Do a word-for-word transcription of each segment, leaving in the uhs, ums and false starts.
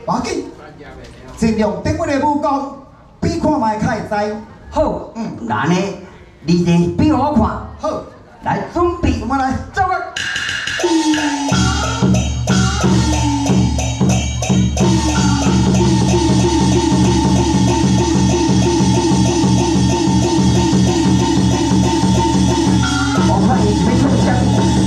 要紧，尽量顶阮的武功，比看卖较会知。 好，嗯，那呢，你哋比我看。 好， 来准备， 我们来走啊！ 我看你没中枪。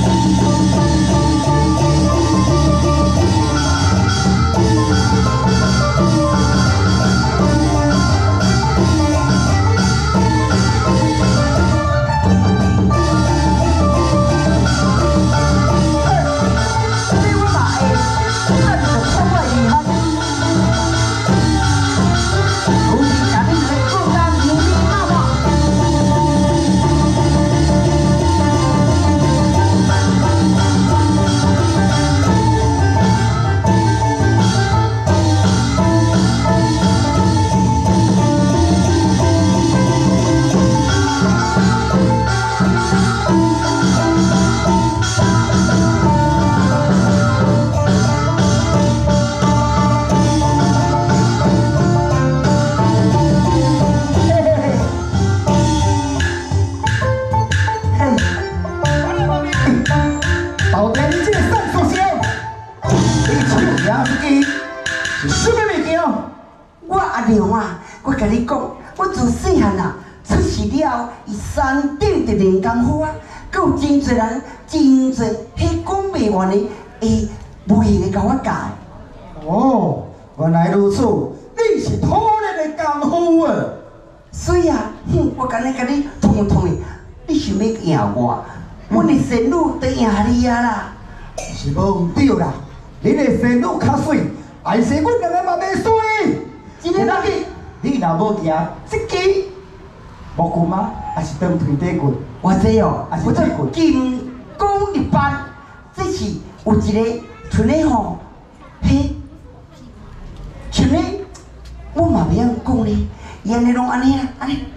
山顶的人工好啊，佮有真侪人，真侪迄讲袂完的，会卖个甲我教。 哦，原来如此，你是土力的功夫啊！ 所以啊，哼，我今日甲你通通的，你想要赢我，阮的仙女得赢你啊啦！ 是无唔对啦，你的仙女较水，还是阮两个嘛袂水。 今日哪日？ 你若无行，这支木棍吗？还是当推底棍？ 我这哦， 还是我这推棍？ 金光一般，这是有一个像咧吼，嘿，像咧，我嘛袂晓讲咧，伊安尼拢安尼啊，安尼，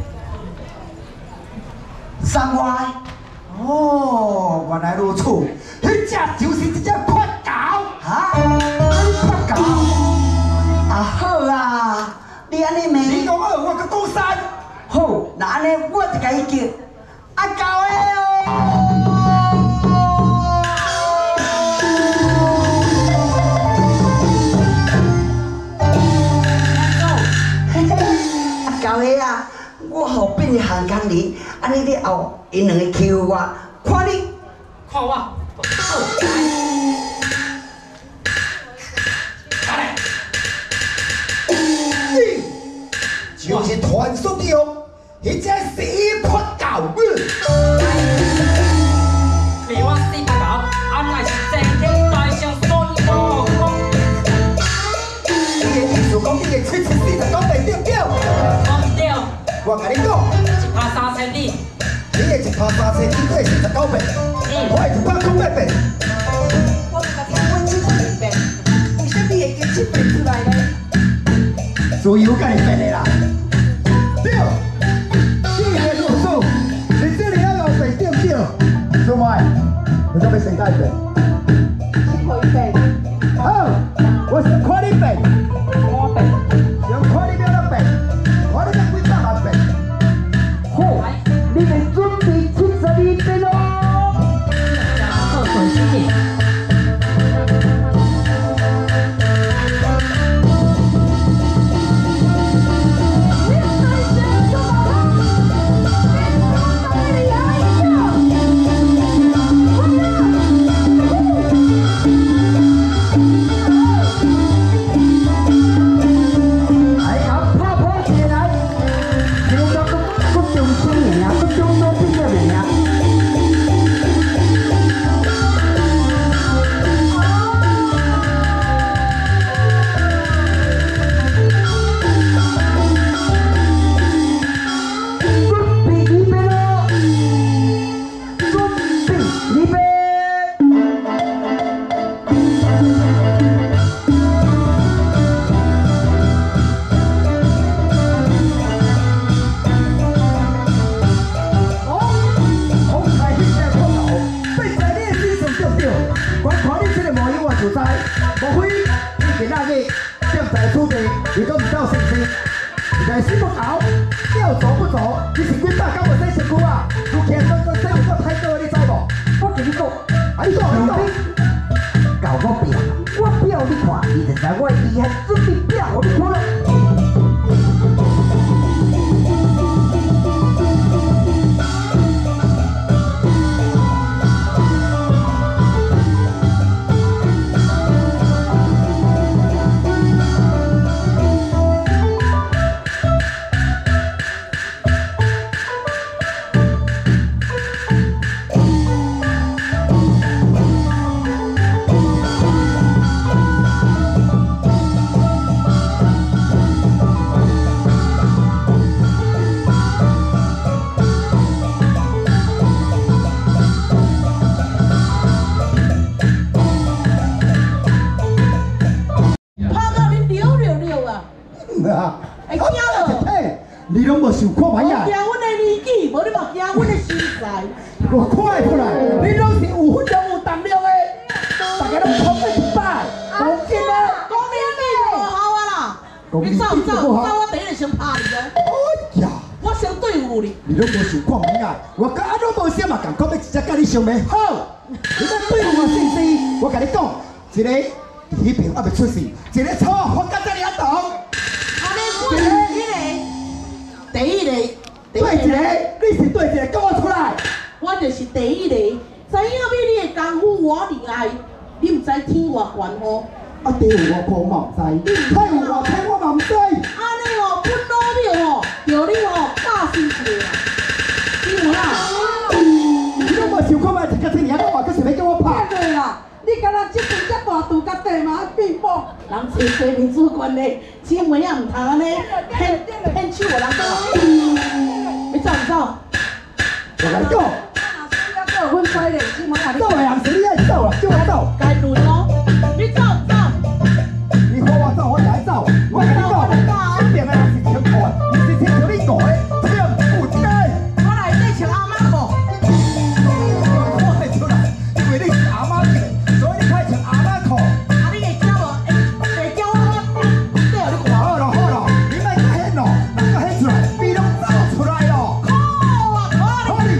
三外。 哦，原来如此，迄只就是一只破狗。 哈？破狗？啊好啊，你安尼问？ 你讲好，我搁讲三。 好，那安尼我就甲伊叫阿狗的哦。嘿嘿，阿狗的啊，我后变个韩工人，安尼了后，因两个欺负我，看你， 看我，好来， 就是传说中，迄只死破狗。 你我死不狗，俺乃是正经大将孙悟空。 你的意思讲你的七七四十九倍对不对？ 我唔对， 我甲你讲， 一拍三千里。 你的一拍三千，你对四十九倍，我的一拍九百倍。 我就甲你讲七百倍，为什么你会叫七倍出来呢？ 自由甲你变的啦。对，你的路数是这里要有倍对不对？什么？你准备先改变？ 七倍倍， 好，我是看你变， 我倍， 用看你变了变，看你变几百万变。 好，你们准备七十二遍咯。 好短时间。 今仔日正在厝地，你都唔知有是不是？但是不搞，要走不走？你是几百敢无洗身躯啊？有钱都都洗唔到太多，你知无？我跟你讲，啊你讲你讲，搞我表，我表你看，你就知我厉害，准备表你看了。 会惊咯！ 你拢无想看歹呀？ 惊阮的年纪，无你嘛惊阮的身材。 我看会出来，你拢是有分量有胆量的，大家拢捧你一摆，讲真啊！ 讲你你无效啊啦！你走唔走？走我第一个先拍你哦！ 哎呀！ 我先对付你。 你拢无想看歹呀？我甲阿拢无啥嘛，共讲要直接甲你相骂好。你要对付我是不是？我甲你讲，一个迄边还未出事，一个草啊发到这里啊动。 第一个，第一个， 对一个，你是对一个，跟我出来。 我就是第一个，知影比你的功夫我厉害，你唔知天外悬哦。 啊，地有我破嘛唔知，海有我天我嘛唔知。 安尼哦，本老庙哦，叫你哦教训一下，你有啦？ 你都无想看卖，一个天尔我话，佮想要叫我拍。 对啦。 你敢若即阵遮大肚甲地嘛变薄，人找找面子关嘞，姊妹也唔通安尼骗骗手个人讲，你走唔走？ 我甲你讲， 我若需要做分开嘞，姊妹啊，你走的人是你爱走啦，叫我走。 该轮咯，你走唔走？ 你喊我走，我就爱走。我甲你讲，这边的人是穿裤的，唔是穿像你讲的，这样有一个。 我来这穿阿妈裤。 我会出来，因为你是阿妈的。 所以你开穿阿妈裤， 啊！你会叫无？会叫我我对你看。 好咯好咯，你莫再显咯，莫再显出来，你拢走出来咯。 好啊，好啊。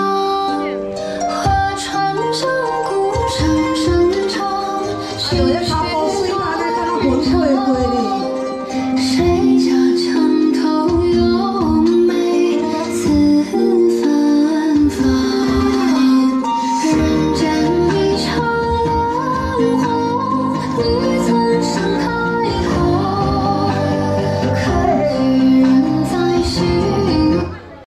有人